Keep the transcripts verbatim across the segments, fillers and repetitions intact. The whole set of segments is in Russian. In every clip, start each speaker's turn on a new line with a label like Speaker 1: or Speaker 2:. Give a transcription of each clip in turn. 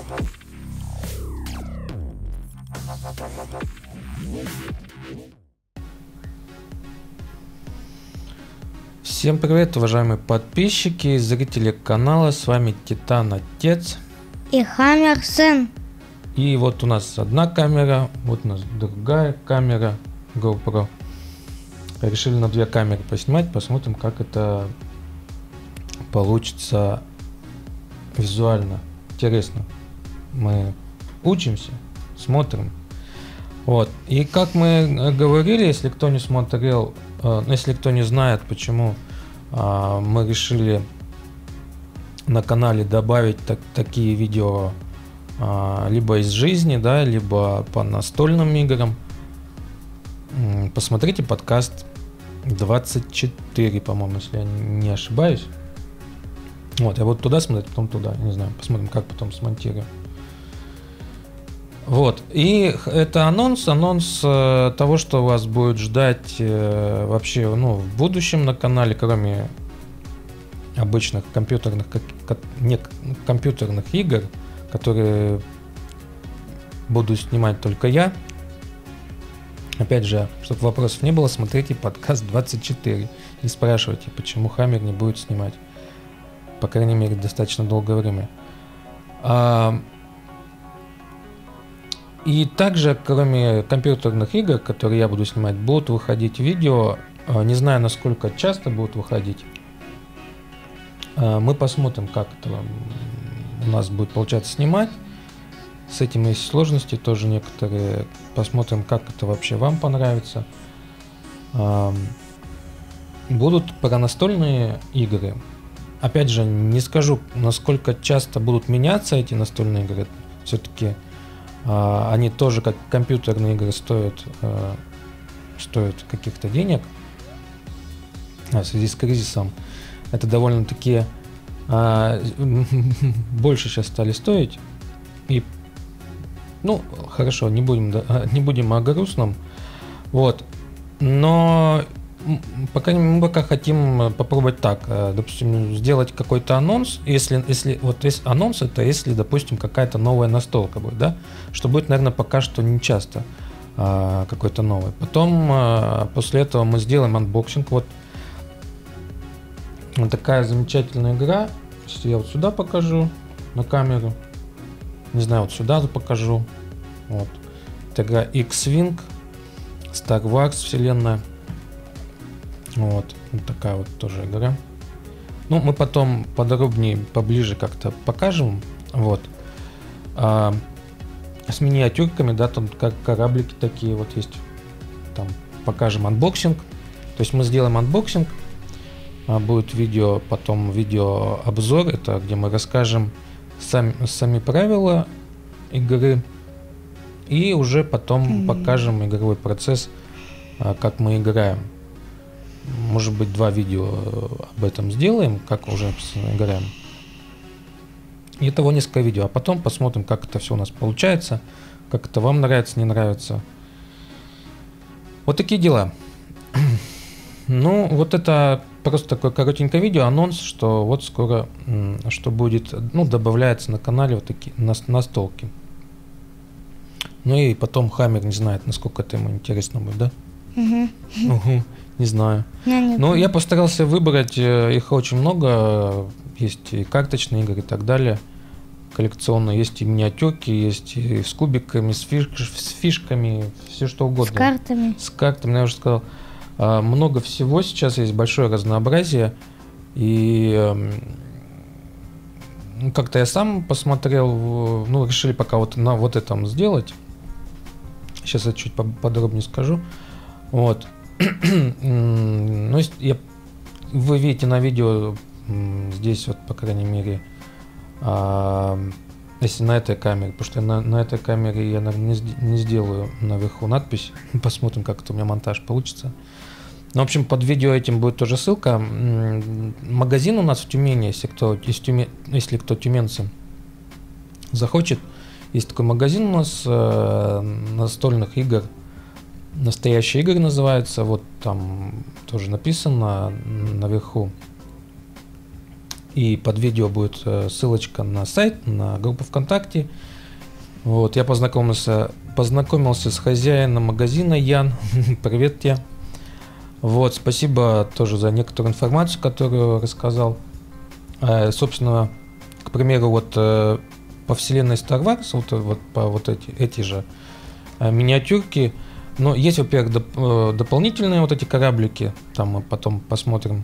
Speaker 1: Всем привет, уважаемые подписчики и зрители канала, с вами Титан Отец
Speaker 2: и Хаммер Сын.
Speaker 1: И вот у нас одна камера, вот у нас другая камера GoPro. Решили на две камеры поснимать, посмотрим, как это получится визуально. Интересно. Мы учимся, смотрим. Вот. И как мы говорили, если кто не смотрел, э, если кто не знает, почему э, мы решили на канале добавить так, такие видео э, либо из жизни, да, либо по настольным играм, э, посмотрите подкаст двадцать четыре, по-моему, если я не ошибаюсь. Вот, я буду туда смотреть, потом туда, не знаю, посмотрим, как потом смонтирую. Вот, и это анонс, анонс э, того, что вас будет ждать э, вообще, ну, в будущем на канале, кроме обычных компьютерных, как, как, не, компьютерных игр, которые буду снимать только я. Опять же, чтобы вопросов не было, смотрите подкаст двадцать четыре и спрашивайте, почему Хаммер не будет снимать, по крайней мере, достаточно долгое время. А, И также, кроме компьютерных игр, которые я буду снимать, будут выходить видео. Не знаю, насколько часто будут выходить. Мы посмотрим, как это у нас будет получаться снимать. С этим есть сложности тоже некоторые. Посмотрим, как это вообще вам понравится. Будут про настольные игры. Опять же, не скажу, насколько часто будут меняться эти настольные игры. Все-таки Uh, они тоже, как компьютерные игры, стоят, uh, стоят каких-то денег. А в связи с кризисом это довольно-таки uh, больше сейчас стали стоить. И, ну, хорошо, не будем, да, не будем о грустном. Вот. Но пока мы пока хотим попробовать так, допустим, сделать какой-то анонс. Если, если вот есть анонс, это если, допустим, какая-то новая настолка будет, да, что будет, наверное, пока что не часто а, какой-то новый. Потом а, после этого мы сделаем анбоксинг. Вот, вот такая замечательная игра. Сейчас я вот сюда покажу на камеру. Не знаю, вот сюда покажу. Вот. Это игра X-Wing, Star Wars вселенная. Вот, вот такая вот тоже игра. Ну, мы потом подробнее, поближе как-то покажем. Вот. А, с миниатюрками, да, там как кораблики такие вот есть. Там покажем анбоксинг. То есть мы сделаем анбоксинг. А будет видео, потом видео обзор. Это где мы расскажем сами, сами правила игры. И уже потом mm-hmm. покажем игровой процесс, как мы играем. Может быть, два видео об этом сделаем, как уже играем. И того несколько видео. А потом посмотрим, как это все у нас получается, как это вам нравится, не нравится. Вот такие дела. Ну, вот это просто такое коротенькое видео, анонс, что вот скоро, что будет, ну, добавляется на канале вот такие настолки. Ну и потом Хаммер не знает, насколько это ему интересно будет, да?
Speaker 2: Угу.
Speaker 1: Угу. Не знаю.
Speaker 2: Я
Speaker 1: Но я постарался выбрать, их очень много. Есть и карточные игры и так далее. Коллекционные. Есть и миниатюрки, есть и с кубиками, с, фиш, с фишками, все что угодно.
Speaker 2: С картами.
Speaker 1: С картами, я уже сказал. Много всего сейчас есть, большое разнообразие. И как-то я сам посмотрел, ну, решили пока вот на вот этом сделать. Сейчас я чуть подробнее скажу. Вот. Ну, я, вы видите на видео здесь вот, по крайней мере, а, если на этой камере, потому что на, на этой камере я, наверное, не, не сделаю наверху надпись. Посмотрим, как это у меня монтаж получится. Ну, в общем, под видео этим будет тоже ссылка. Магазин у нас в Тюмени, если кто, если, если кто тюменцы захочет, есть такой магазин у нас э, настольных игр. Настоящие игры называется, вот там тоже написано наверху. и под видео будет ссылочка на сайт, на группу ВКонтакте. Вот, я познакомился, познакомился с хозяином магазина Ян. Привет тебе. Вот, спасибо тоже за некоторую информацию, которую рассказал. Э, собственно, к примеру, вот э, по вселенной Star Wars, вот, вот по вот эти, эти же э, миниатюрки. Но есть, во-первых, доп, э, дополнительные вот эти кораблики. Там мы потом посмотрим.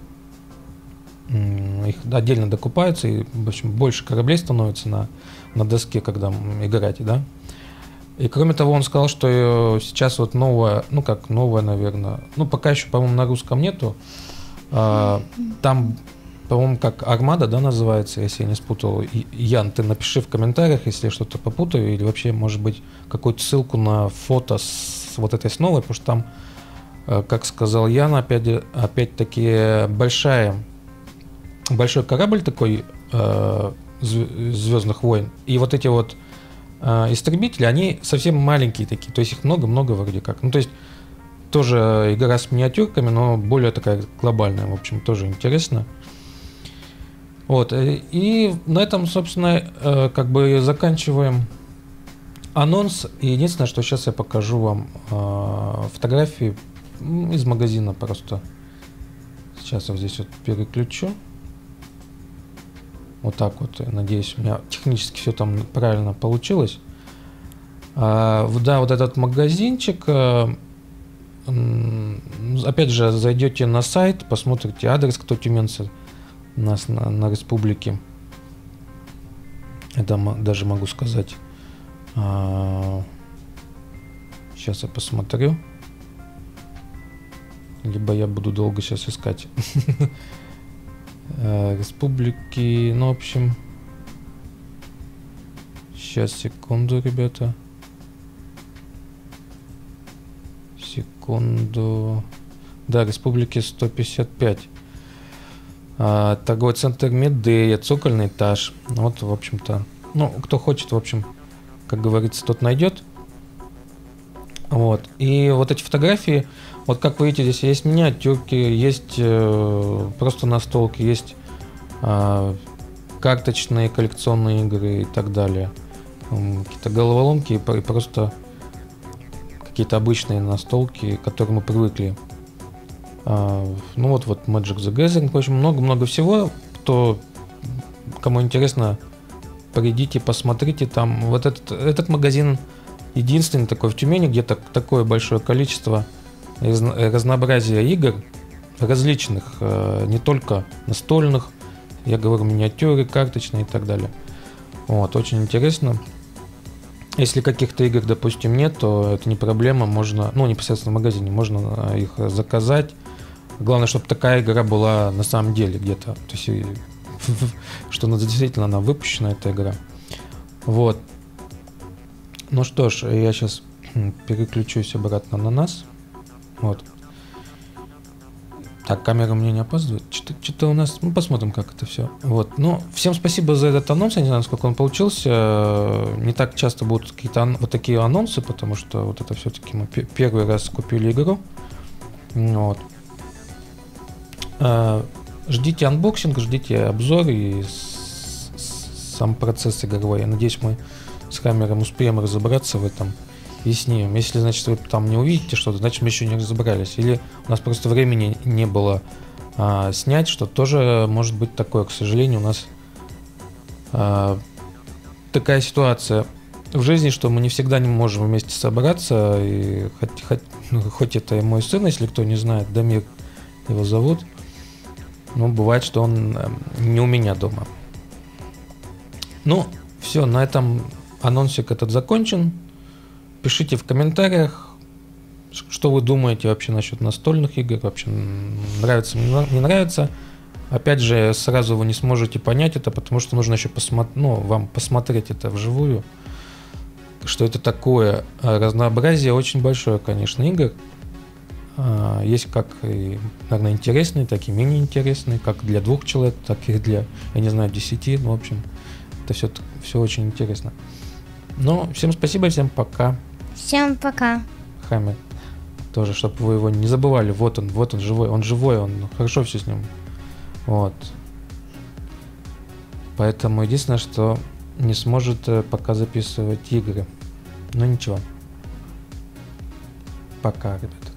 Speaker 1: Их отдельно докупаются, и, в общем, больше кораблей становится на, на доске, когда играть, да. И кроме того, он сказал, что сейчас вот новая, ну как новая, наверное, ну пока еще, по-моему, на русском нету. А, там, по-моему, как Армада, да, называется, если я не спутал. И, Ян, ты напиши в комментариях, если я что-то попутаю, или вообще, может быть, какую-то ссылку на фото с вот этой основой, потому что там, как сказал Ян, опять, опять-таки большая, большой корабль такой э, Звездных войн, и вот эти вот истребители, они совсем маленькие такие, то есть их много-много вроде как. Ну, то есть тоже игра с миниатюрками, но более такая глобальная, в общем, тоже интересно. Вот, и на этом, собственно, как бы заканчиваем анонс. И единственное, что сейчас я покажу вам фотографии из магазина просто. Сейчас я вот здесь вот переключу. Вот так вот, надеюсь, у меня технически все там правильно получилось. А, да, вот этот магазинчик, а, опять же, зайдете на сайт, посмотрите адрес, кто тюменцы у нас на, на республике. Это даже могу сказать. А, сейчас я посмотрю. Либо я буду долго сейчас искать. Республики, ну, в общем, сейчас, секунду, ребята, секунду, да, Республики сто пятьдесят пять, а, торговый центр Медея, цокольный этаж, вот, в общем-то, ну, кто хочет, в общем, как говорится, тот найдет. Вот, и вот эти фотографии, вот как вы видите, здесь есть миниатюрки, есть э, просто настолки, есть э, карточные коллекционные игры и так далее. Um, какие-то головоломки и, и просто какие-то обычные настолки, к которым мы привыкли. Uh, ну вот, вот Magic the Gathering, в общем, много-много всего. Кто, кому интересно, придите, посмотрите. Там вот этот, этот магазин единственный такой в Тюмени, где так, такое большое количество разнообразие игр различных, не только настольных, я говорю, миниатюры, карточные и так далее. Вот, очень интересно. Если каких-то игр, допустим, нет, то это не проблема, можно, ну, непосредственно в магазине, можно их заказать. Главное, чтобы такая игра была на самом деле где-то, то есть, что она действительно она выпущена, эта игра. Вот. Ну что ж, я сейчас переключусь обратно на нас. Вот. Так, камера у меня не опаздывает. Что-то у нас... Ну, посмотрим, как это все. Вот. Ну, всем спасибо за этот анонс. Я не знаю, сколько он получился. Не так часто будут какие-то ан... вот такие анонсы, потому что вот это все-таки мы первый раз купили игру. Вот. Ждите анбоксинг, ждите обзор и сам процесс игровой. Я надеюсь, мы с камером успеем разобраться в этом и снимем. Если, значит, вы там не увидите что-то, значит, мы еще не разобрались. Или у нас просто времени не было а, снять, что тоже может быть такое. К сожалению, у нас а, такая ситуация в жизни, что мы не всегда не можем вместе собраться. И хоть, хоть, ну, хоть это и мой сын, если кто не знает, Дамир его зовут, но бывает, что он не у меня дома. Ну, все, на этом анонсик этот закончен. Пишите в комментариях, что вы думаете вообще насчет настольных игр, вообще нравится, не нравится. Опять же, сразу вы не сможете понять это, потому что нужно еще посмотреть, ну, вам посмотреть это вживую, что это такое. Разнообразие очень большое, конечно, игр. Есть как и, наверное, интересные, так и менее интересные, как для двух человек, так и для, я не знаю, десяти. Ну, в общем, это все, все очень интересно. Ну, всем спасибо, всем пока.
Speaker 2: Всем пока.
Speaker 1: Хаммер тоже, чтобы вы его не забывали. Вот он, вот он живой, он живой, он хорошо все с ним. Вот. Поэтому единственное, что не сможет э, пока записывать игры. Но ничего. Пока, ребята.